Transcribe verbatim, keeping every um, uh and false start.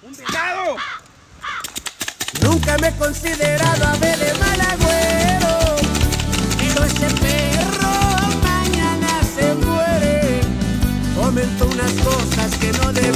¡Un venado! Nunca me he considerado ave de mal agüero, pero ese perro mañana se muere. Comentó unas cosas que no debe.